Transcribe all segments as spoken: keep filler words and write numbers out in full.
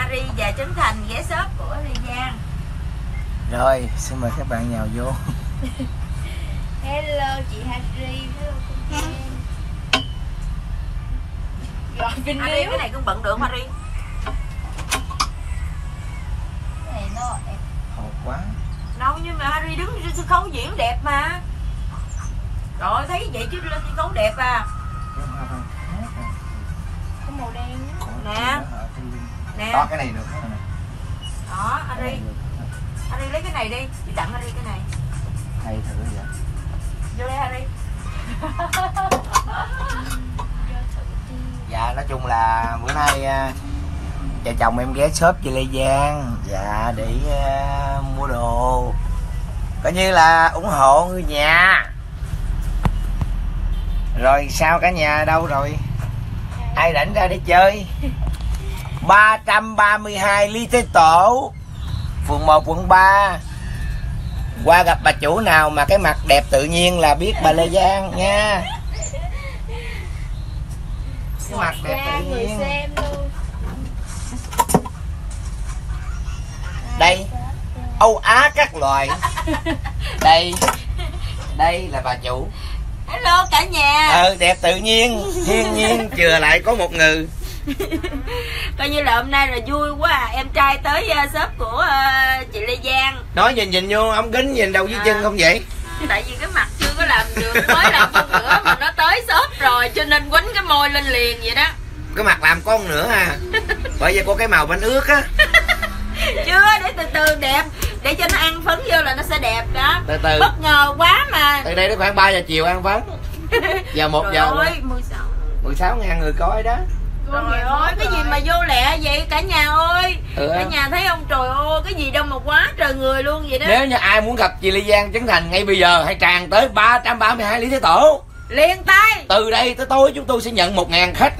Harry và Trấn Thành ghé shop của Lê Giang. Rồi, xin mời các bạn nhào vô. Hello chị Harry, hello con Giang. Rồi Vinh Harry Liễu. cái này cũng bận được Harry. Cái này nó đẹp. Hột quá. Đâu nhưng mà Harry đứng trên sân khấu diễn đẹp mà. Rồi thấy vậy chứ lên sân khấu đẹp à. Có màu đen á. Nè. Nè. Đó cái này được cái này. Đó Harry. Harry lấy cái này đi, chị tặng Harry cái này. Hay thử vậy. Vô đây Harry. Dạ nói chung là bữa nay vợ chồng em ghé shop chị Lê Giang. Dạ để uh, mua đồ. Coi như là ủng hộ người nhà. Rồi sao cả nhà đâu rồi? Ai rảnh ra để chơi? ba trăm ba mươi hai Lý Thái Tổ, phường một quận ba. Qua gặp bà chủ nào mà cái mặt đẹp tự nhiên là biết bà Lê Giang nha. Cái mặt đẹp tự người nhiên. xem luôn. Đây Âu Á các loài. Đây đây là bà chủ. Hello cả nhà. Ờ đẹp tự nhiên, thiên nhiên chừa lại có một người. Coi như là hôm nay là vui quá à. Em trai tới uh, shop của uh, chị Lê Giang. Nói nhìn nhìn vô ống kính nhìn đầu dưới À. chân không vậy? Tại vì cái mặt chưa có làm được, mới làm phân nữa mà nó tới shop rồi cho nên quánh cái môi lên liền vậy đó. Cái mặt làm con nữa à. Bởi vì có cái màu bánh ướt á. Chưa, để từ từ đẹp, để cho nó ăn phấn vô là nó sẽ đẹp đó. Từ từ. Bất ngờ quá mà. Từ đây đến khoảng ba giờ chiều ăn phấn. Giờ một giờ Rồi ơi, mười sáu mười sáu ngàn người coi đó. Trời ơi, cái gì mà vô lẹ vậy cả nhà ơi. Ừ. Cả nhà thấy không, trời ơi, cái gì đâu mà quá trời người luôn vậy đó. Nếu như ai muốn gặp chị Lê Giang Trấn Thành ngay bây giờ hãy tràn tới ba trăm ba mươi hai Lý Thái Tổ. Liền tay. Từ đây tới tối chúng tôi sẽ nhận một ngàn khách.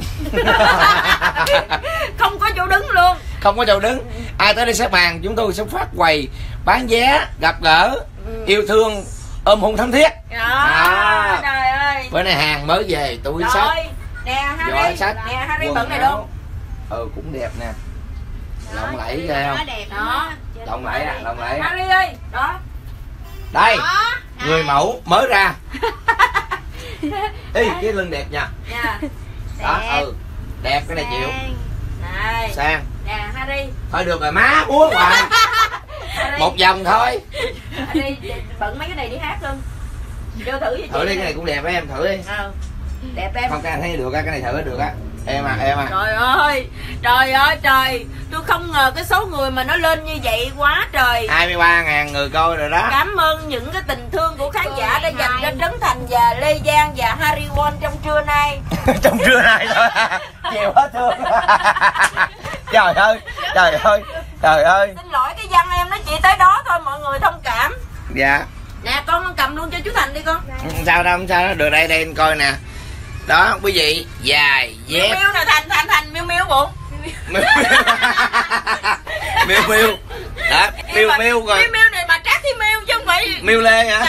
Không có chỗ đứng luôn. Không có chỗ đứng. Ai tới đây xếp hàng chúng tôi sẽ phát quầy, bán vé, gặp gỡ, Ừ. yêu thương, ôm hôn thắm thiết. Đó, À. trời ơi. Bữa nay hàng mới về túi sách, Rồi, nè giỏ Harry, sách, nè Harry quần bận này áo. luôn. Ừ cũng đẹp nè. Lộng lẫy ghê Nó không? đẹp Đó. Lộng lẫy à, lộng lẫy. Harry ơi, đó. Đây, Đó. người mẫu mới ra. Ê, cái lưng đẹp nha. Nha. Đó, Đẹp. ừ. Đẹp cái này chịu. Này. Sang. Nè Harry. Thôi được rồi má, múa hoài. Harry. Một vòng thôi. Harry bận mấy cái này đi hát luôn. Vô thử cho chị. Thử đi, cái này cũng đẹp á em, thử đi. Ờ. Đẹp em. Không, cái này thấy được á, cái này thử được á. Em à, em à. Trời ơi, trời ơi trời. Tôi không ngờ cái số người mà nó lên như vậy quá trời. hai mươi ba ngàn người coi rồi đó. Cảm ơn những cái tình thương của khán giả đã dành cho Trấn Thành và Lê Giang và Harry Won trong trưa nay. Trong trưa nay thôi. Chiều hết thương. Trời ơi, trời ơi, trời ơi. Xin lỗi cái văn em nó chỉ tới đó thôi, mọi người thông cảm. Dạ. Nè con cầm luôn cho chú Thành đi con. Không sao đâu, không sao đâu. Được đây, đây anh coi nè. Đó, quý vị, dài, Miêu dép. miêu nè, Thành, Thành, Thành, miêu miêu bụng. Miêu miêu. Đó, miêu miêu rồi. Miêu miêu này mà Trác Thi Miêu chứ không phải. Miêu Lê hả?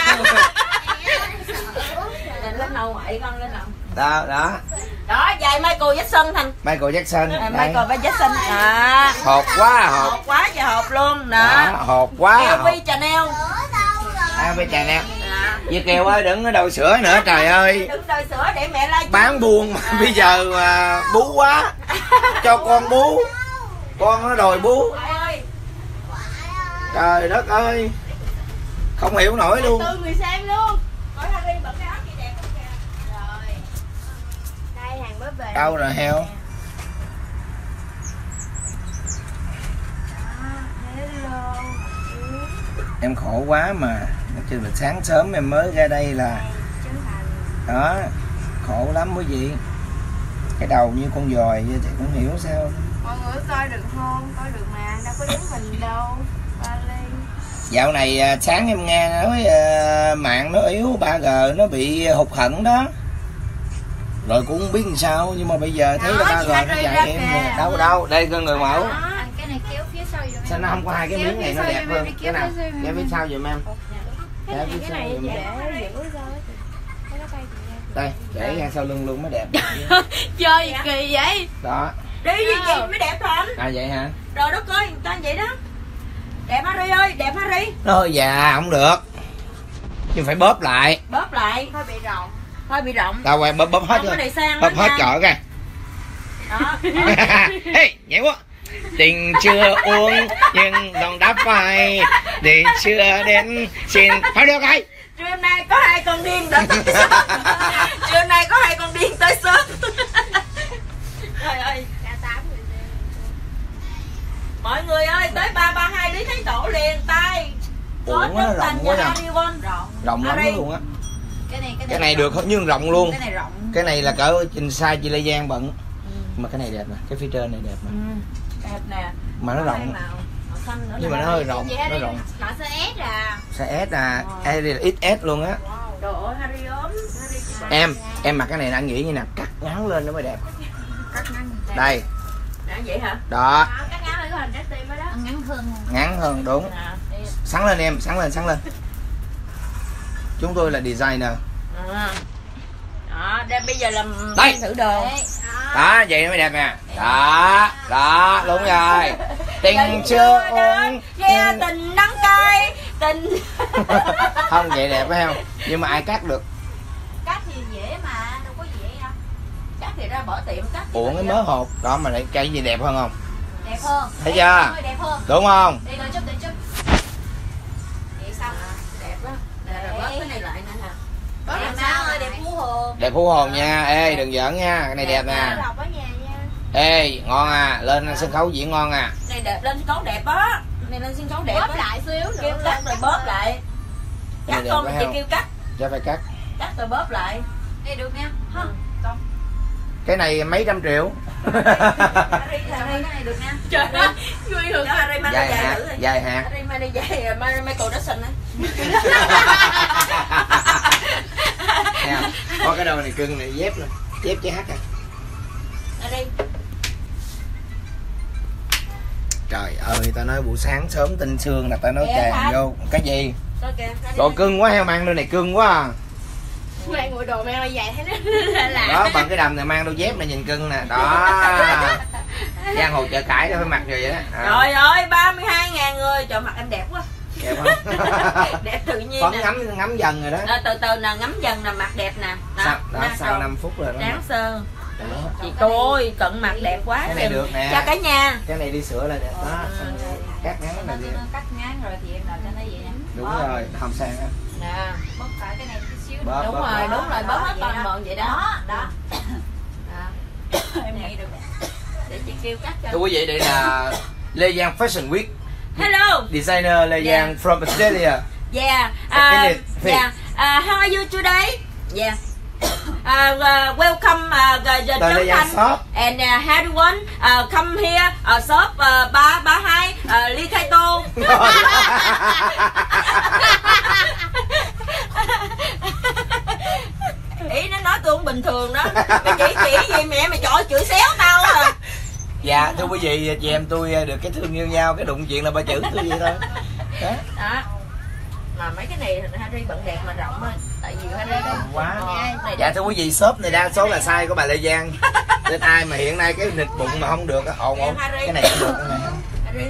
Lên đầu ngoại con, lên đầu. Đó, đó. Đó, giày Michael Jackson Thành. Michael Jackson. À, Đây. Michael Jackson. À. Hột quá hột. Hột quá trời hộp luôn. Đó, Đó. hột quá hột. lờ vê Chanel. À, bây giờ nè. À. Việt Kiều ơi, đừng có đầu sữa nữa, trời ơi. Đừng đòi sữa để mẹ like. Bán buôn mà bây giờ à, bú quá. Cho con bú. Con nó đòi bú. Trời ơi. Trời đất ơi. Không hiểu nổi luôn. Tư người xem luôn. Coi Harry bận cái áo gì đẹp không kìa. Rồi. Đây hàng mới về. Đâu rồi heo? Hello. Em khổ quá mà. Nói chung là sáng sớm em mới ra đây là Trấn Thành. đó, khổ lắm quý vị. Cái đầu như con dòi vậy thì cũng hiểu sao. Mọi người coi được không? Coi được mà, đâu có giống mình đâu. Ba Ly. Dạo này à, sáng em nghe nói à, mạng nó yếu, ba G nó bị hụt hẫng đó. Rồi cũng không biết làm sao, nhưng mà bây giờ thấy Đó, là ba chị G nó Harry chạy ra em kìa. nè. Đâu đâu, đây con người mẫu. Đó, anh cái này kéo phía sau giùm em. Sao nó không có hai cái Kéo miếng này phía nó sau đẹp giùm em hơn? đi, Cái kéo nào? phía sau giùm Kéo phía em. sau giùm em. Cái Kéo này, phía cái sau này giùm em. để giữ ra. Cái nó bay kìa. Đây, để ra sau lưng luôn mới đẹp. Chơi gì kỳ vậy? Đó. Đi gì vậy mới đẹp Thành. À vậy hả? Trời đất ơi, người ta vậy đó. Đẹp Harry ơi, đẹp Harry. Thôi dạ không được, nhưng phải bóp lại. Bóp lại. Hơi bị rộng. Hơi bị rộng. Tao quay bóp bóp hết Không rồi. có này sang Bóp đó hết nha. cỡ kìa. Đó. Hey, nhảy quá. Tình chưa uống nhưng lòng đã phai, để chưa đến xin phải được hay. Trưa nay có hai con điên đã tới sớm. Trưa nay có hai con điên tới sớm. Trời ơi. Cả tám người đều. Mọi người ơi, tới ba ba hai Lý Thái Tổ liền tay. Ủa, nó rộng quá nha. Rộng. Rộng lắm Harry. luôn á. Cái này cái này, Cái này được nhưng rộng luôn. Cái này rộng. Cái này là cỡ trình size chị Lê Giang bận. Ừ. Mà cái này đẹp nè, cái phía trên này đẹp nè. Ừ. Đẹp nè. Mà nó rộng. Màu, màu xanh nữa Nhưng nè. mà nó hơi rộng, Vậy nó Harry, rộng. nó sẽ S à. Size S à, Wow. đây là ích ét luôn á. Trời ơi, Harry ốm. Harry Em, em mặc cái này anh nghĩ như nè, cắt ngắn lên nó mới đẹp. Cắt ngắn. Đây, Nè, vậy hả? đó, Đó, cắt ngắn lại có hình trái tim đó đó. Ngắn hơn. ngắn hơn đúng. Nè, đi. Sáng lên em, sáng lên, sáng lên. Chúng tôi là designer. À. Đó, đây bây giờ làm Đây. thử đồ. Đấy, đó. Đó, vậy nó mới đẹp nè. Đó, đó, đúng rồi. Tình chưa uống Nghe nhưng- tình đắng cay, tình. Không, vậy đẹp phải không? Nhưng mà ai cắt được? Cắt thì dễ mà, đâu có dễ đâu. Cắt thì ra bỏ tiệm cắt. Ủa cái mớ hột đó mà lại cây gì đẹp hơn không? Đẹp hơn. Thấy Đấy, chưa? hơi đẹp hơn. Đúng không? Đi đợi chút, đợi chút. Vậy xong. Đẹp quá. Nè, rồi bớt cái này lại nè hả? Bớt làm sao ơi, đẹp phú hồn. Đẹp phú hồn nha. Ê đừng giỡn nha, cái này đẹp nè. Lọc ở nhà nha. Ê ngon à, lên sân khấu diễn ngon à. Này đẹp, lên sân khấu đẹp á. Này lên sân khấu đẹp Bóp á. lại xíu nữa. Kêu cắt rồi bóp lại. Cái Cắt này không đẹp chị phải kêu cắt. Cho phải cắt. Cắt rồi bóp lại. Đây được nha. Ừ. Con. Cái này mấy trăm triệu. Harry, Cái Harry. này được nha. Trời ơi, vui hưởng. Harry mang đi Dài dài hạt, thử rồi. dài hạt. Harry mang đi dài, Michael Jackson á. Nè, có cái đầu này cưng này dép nè, dép chứ hát à. Harry. Trời ơi, tao nói buổi sáng sớm tinh sương là tao nói Kìa, tràn Thanh. vô. Cái gì? Coi kìa. Harry. Đồ cưng quá, heo mang đôi này cưng quá à. Mang ngồi đồ mang lại dài thế đó. Lạ. Đó, bằng cái đầm này mang đôi dép này nhìn cưng nè. Đó. Giang hồ chợ cải nó phải mặc rồi vậy đó. À, Trời ơi, ba mươi hai ngàn người. Trời, mặt em đẹp quá. đẹp không? Đẹp tự nhiên Phấn nè. ngắm ngắm dần rồi đó. À, từ từ nè, ngắm dần nè, mặt đẹp nè. Đó, Sau, đó, nè, sau rồi. năm phút rồi đó. Tráng sơ. Đó. Chị cô ơi, cận mặt đẹp quá. Cái này được nè. Chào cả nhà. Cái này đi sửa là đẹp đó. Cắt ngắn Nó là gì? nó cắt ngắn rồi thì em làm cho nó vậy nha. Đúng rồi, không sang á. Nè. Bóp phải cái này tí xíu. Bóp, Đúng bóp, rồi, bóp. đúng rồi, bóp hết toàn bộ vậy đó. Đó, đó. Em nghĩ được. Để chị kêu cắt cho. Thưa quý vị, đây là Lê Giang Fashion Week. Hello. Designer Lê Yeah. Giang from Australia. Yeah. Cái Uh, gì? yeah. Uh, how are you today? Yeah. Uh, uh, welcome uh, the, the Đây là Trấn Giang Thành shop. and uh, everyone uh, come here uh, shop uh, ba ba hai uh, Lý Thái Tô. Ý nó nói tôi không bình thường đó. Mày chỉ chỉ gì mẹ mày chọi chửi xéo tao à. Dạ, thưa quý vị, chị em tôi được cái thương yêu nhau, cái đụng chuyện là ba chữ tôi vậy thôi. Đó. Đó. Mà mấy cái này Harry bận đẹp mà rộng á. Tại vì Harry đó Quá. này Dạ thưa quý vị, shop này đa số là size của bà Lê Giang. Nên ai mà hiện nay cái nịch bụng mà không được á, ồn ồn. Cái này cũng được cái này. Harry.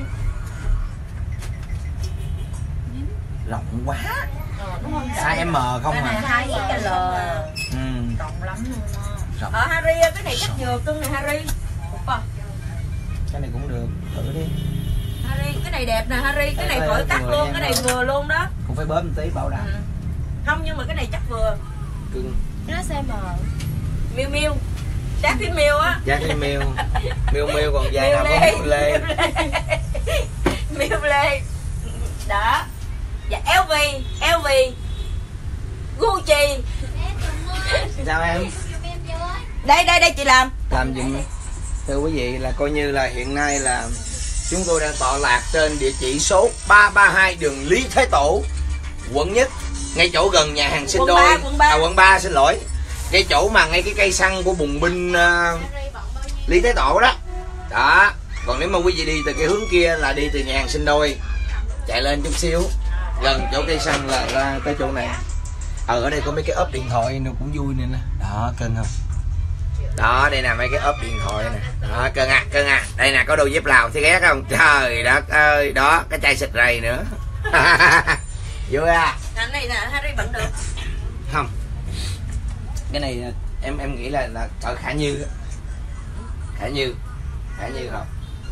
Rộng quá. Ờ, đúng không? Size M không Cái này à. hai cái L. Ừ. Rộng lắm luôn á. Rộng. Ờ Harry cái này chắc vừa cưng này Harry. Ủa, Cái này cũng được, thử đi. Harry cái này đẹp nè Harry, cái này Ê, khỏi ê, cắt vừa luôn, nha. cái này vừa luôn đó. Cũng phải bớm một tí bảo đảm. Ừ. Không nhưng mà cái này chắc vừa. Cưng. Nó size M. Miu Miu. Chắc cái Miu á. Giá cái Miu. Miu Miu còn dài nào có Miu Lê. Miu Lê. Đó. Dạ lờ vê, lờ vê. Gucci. Em Tùng ơi. Sao em? Giùm em với. Đây đây đây chị làm. Làm giùm. Thưa quý vị, là coi như là hiện nay là chúng tôi đang tọa lạc trên địa chỉ số ba ba hai đường Lý Thái Tổ, quận Nhất, ngay chỗ gần nhà hàng Sinh Quận Đôi. ba, quận ba. À, quận ba xin lỗi. Ngay chỗ mà ngay cái cây xăng của bùng binh uh, Harry bận bao nhiêu? Lý Thái Tổ đó. Đó. Còn nếu mà quý vị đi từ cái hướng kia là đi từ nhà hàng Sinh Đôi, chạy lên chút xíu, gần chỗ cây xăng là ra tới chỗ này. Ờ, ở đây có mấy cái ốp điện thoại nó cũng vui nữa nè. Đó, cưng không? Đó, đây nè mấy cái ốp điện thoại nè. Đó, cưng à, cưng à. Đây nè có đôi dép Lào thấy ghét không? Trời đất ơi, đó, cái chai xịt rầy nữa. Vui à. Cái này nè, Harry bận được. Không. Cái này em em nghĩ là là ở Khả Như. Khả Như. Khả Như không?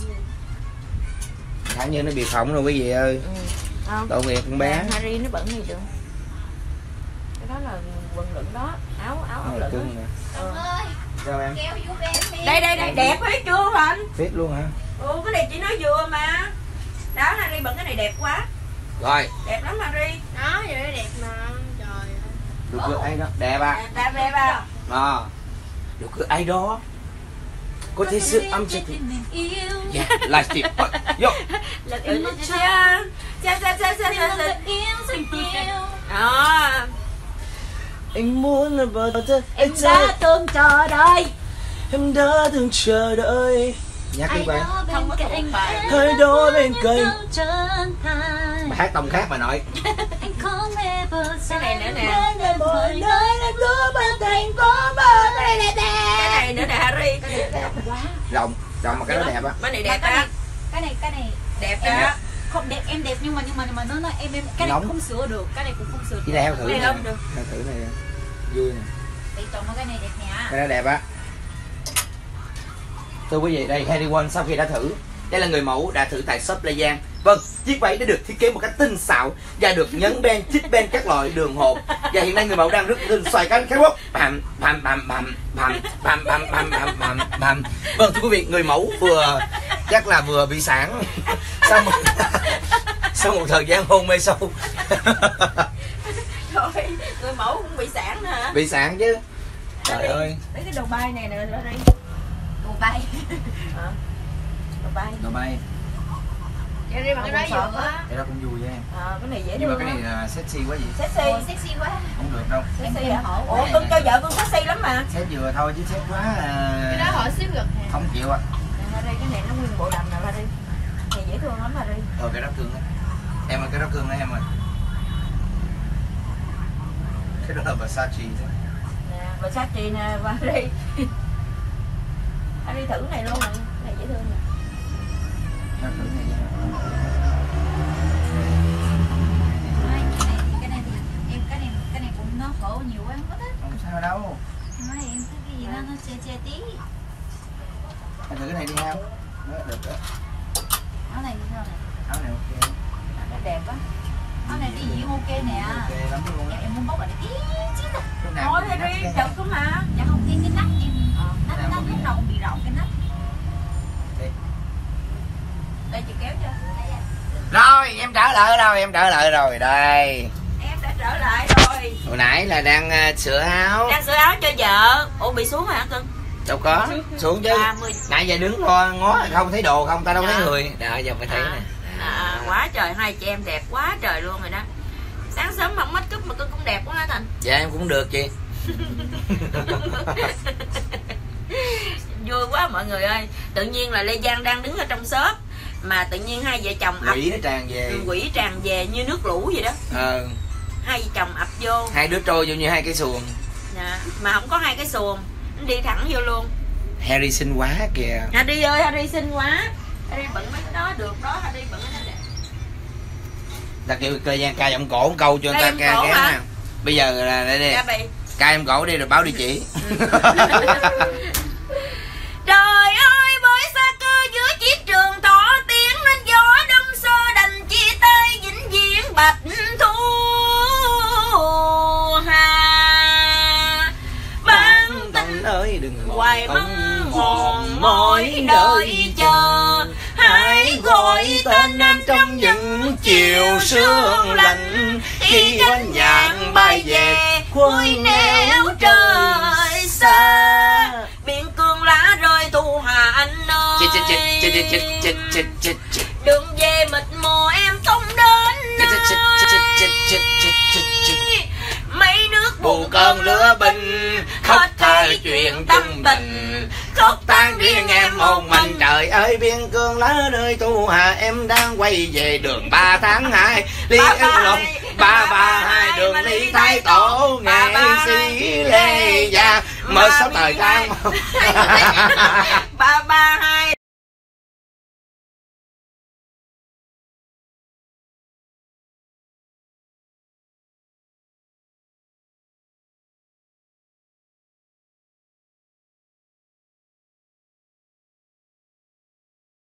Khả Như nó bị phỏng rồi quý vị ơi. Ừ. Không. Tội nghiệp con bé. Harry nó bận gì được. Cái đó là quần lửng đó, áo áo áo lửng. Cưng nè. Ừ. Sao em? Đây đây đây đẹp hết chưa anh? Phết luôn hả? Ừ, cái này chị nói vừa mà. Đó, Harry bận cái này đẹp quá. Rồi. Đẹp lắm Harry. Đó, vậy nó đẹp mà. Trời ơi. Được cứ ấy đó, đẹp à. Đẹp đẹp đẹp à. À. Được cứ ấy đó. Có thể sự âm chất thì. Yeah, livestream. Vô. Là tự nhiên cha. Cha cha cha cha cha. Đó. Anh muốn là vợ thật. Em đã từng chờ đợi. Em đã từng chờ đợi. Nhắc đi bạn. Không có thuộc bài. Hơi đó bên cạnh. Bà hát tông khác bà nội. Cái này nữa nè. Cái này nữa nè Harry. Rộng, rộng mà cái đó đẹp á. Cái này đẹp á. Cái này cái này Đẹp đó. không đẹp, em đẹp nhưng mà nhưng mà nhưng mà nó nó em em cái này không sửa được, cái này cũng không sửa được. Cái này heo thử Này nè. không được. Heo thử này vui nè. Để chọn cái này đẹp nè. Cái đó đẹp á. Thưa quý vị, đây Harry Won sau khi đã thử, đây là người mẫu đã thử tại shop Lê Giang. Vâng, chiếc váy đã được thiết kế một cách tinh xảo và được nhấn ben, chích ben các loại đường hộp. Và hiện nay người mẫu đang rất tinh xoay cánh khép bốc. Bam bam bam bam bam bam bam bam bam bam bam. Vâng thưa quý vị, người mẫu vừa chắc là vừa bị sản sau một sau một thời gian hôn mê sâu. Rồi, người mẫu cũng bị sản nữa hả? Bị sản chứ. Trời ơi. Lấy cái đầu bay này nè Harry. Đồ bay. À, đầu bay. Đồ bay. Cái này bằng cái đó á. Cái đó cũng vui nha. À, cái này dễ Nhưng mà thương cái á. này là sexy quá vậy. Sexy. Ồ, sexy quá. Không được đâu. Sexy hả? Ủa, cưng cho vợ cưng sexy lắm mà. Xếp vừa thôi chứ xếp quá à... Cái đó họ xếp gật nè. không chịu ạ. Nè, Harry, cái này nó nguyên bộ đầm nè Harry. Này dễ thương lắm Harry. Thôi cái đó cưng á. Em ơi cái đó cưng đó em ơi. Cái đó là Versace thôi. Nè, Versace nè Harry. Harry thử này luôn nè. Cái này dễ thương nè. Em thử này nha. Cái này cái này thì em cái này cái này cũng nó khổ nhiều quá không có thích. Không sao đâu. Em nói em thích cái gì đó nó che che tí. Em thử cái này đi ha. Đó, được đó. Áo này như thế nào này? Áo này ok. Nó đẹp quá. Áo này đi diễn ok nè. Ok lắm luôn á. Em muốn bóc lại tí chứ đâu. Cái nào Thôi cũng bị Harry, nắp chụp cơ mà. Dạ không, cái cái nắp em Ờ, nắp nắp lúc đầu bị rộng cái nắp. Đây. Đây chị kéo cho. Rồi em trở lại rồi, em trở lại rồi đây. Em đã trở lại rồi. Hồi nãy là đang uh, sửa áo. Đang sửa áo cho vợ. Ủa bị xuống hả cưng? Đâu có, xuống chứ. ba mươi. Nãy giờ đứng lo ngó không thấy đồ không, ta đâu thấy Dạ. người. Đó giờ phải thấy À, nè. à, quá trời, hai chị em đẹp quá trời luôn rồi đó. Sáng sớm mặc make up mà cưng cũng đẹp quá hả Thành? Dạ em cũng được chị. Vui quá mọi người ơi. Tự nhiên là Lê Giang đang đứng ở trong shop mà tự nhiên hai vợ chồng ập Quỷ nó tràn về. quỷ tràn về như nước lũ vậy đó. Ờ. Hai vợ chồng ập vô. Hai đứa trôi vô như hai cái xuồng. Dạ, mà không có hai cái xuồng, nó đi thẳng vô luôn. Harry xinh quá kìa. Harry ơi, Harry xinh quá. Harry bận mấy cái đó được đó, Harry bận cái đó đẹp. Ta kêu thời gian ca giọng cổ một câu cho người Ca ta giọng ca cổ ghé hả? nè. Bây giờ là đây đi. Dạ bị. Ca em cổ đi rồi báo địa chỉ. Trời ơi, bởi xa cơ giữa chiến trường tỏ tiếng nên gió đông sơ đành chia tay vĩnh viễn bạch thu hà. Ban Tông ơi đừng hoài mong mòn mỏi đợi chờ, hãy gọi tên em trong những chiều sương lạnh khi cánh vàng bay về khuấy nẻo trời xa. Biển cương lá rơi thu hà anh ơi, Chết chết chết chết chết chết chết chết chết. đường về mịt mù em không đến Chết chết chết chết chết chết chết chết chết. mấy nước Bù cơn lửa binh khóc thời chuyện tâm tình, khóc tan riêng em một mình. Trời ơi biên cương lá rơi thu hà, em đang quay về đường ba tháng hai Lý Ân Lộc ba ba hai đường Lý Thái Tổ nghệ sĩ Lê Gia. Mà sáu tờ trang. Ba ba hai